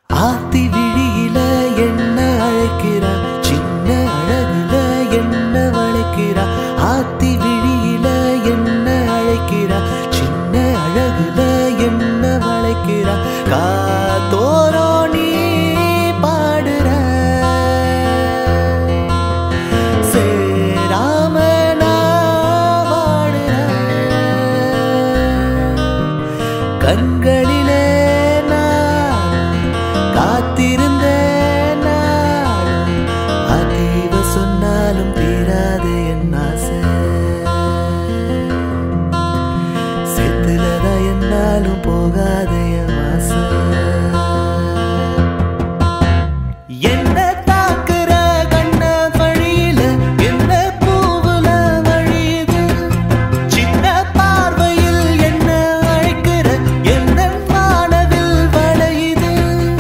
ஆத்தி விழியில என்ன அழைக்கிறா, சின்ன அழகுல என்ன வளைக்கிறா. ஆத்தி விழியில என்ன அழைக்கிறா, சின்ன அழகுல என்ன வளைக்கிறா. காத்தோரோ நீ பாடுற, சேராம நான் வாடுற. கண்களிலே காத்திருந்த நாள் அதீவ சொன்னாலும் தீராது என் ஆசை. செத்துலதா என்னாலும் போகாத என் ஆசை. என்ன தாக்குற கண்ண வழியில என்ன பூவுல வழியுது. சின்ன பார்வையில் என்ன அழைக்கிற என்ன வானவில் வளையுது.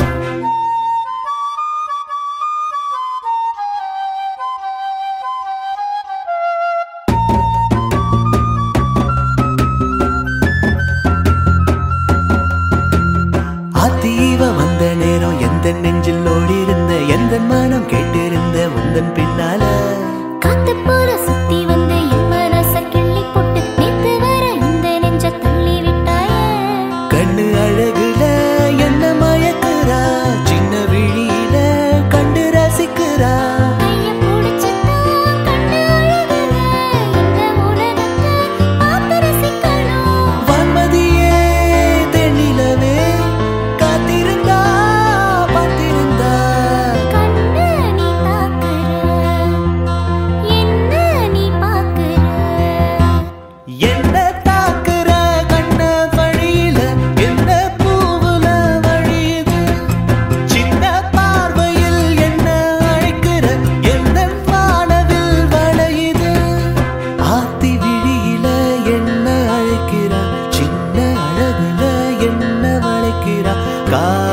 ஆத்தீவ வந்த நேரம் எந்த நெஞ்சில் ஓடி இருந்த எந்த மனம் கேட்டிருந்த உந்தன் பின்னால. காத்து போற சுத்தி வந்து என் மனச கிள்ளி போட்டு நேத்து வர இந்த நெஞ்ச தள்ளி விட்டாய. கண்ணு அழகுல என்ன மயக்குறா, சின்ன விழியில கண்டு ரசிக்கிறா. கைய புடிச்சிட்டா கண்ணு அழகுல இந்த உலகத்தை பார்த்து ரசிக்கணும். வான்மதியே தென்னிலவே காத்திருந்தா பார்த்திருந்தா. கண்ணு நீ தாக்குற என்ன நீ பாக்குற. என்ன தாக்குற கண்ண வழியில என்ன பூவுல வழியுது. சின்ன பார்வையில் என்ன அழைக்கிற என்ன வானவில் வளையுது. ஆத்தி விழியில என்ன அழைக்கிறா, சின்ன அழகுல என்ன வளைக்கிறா.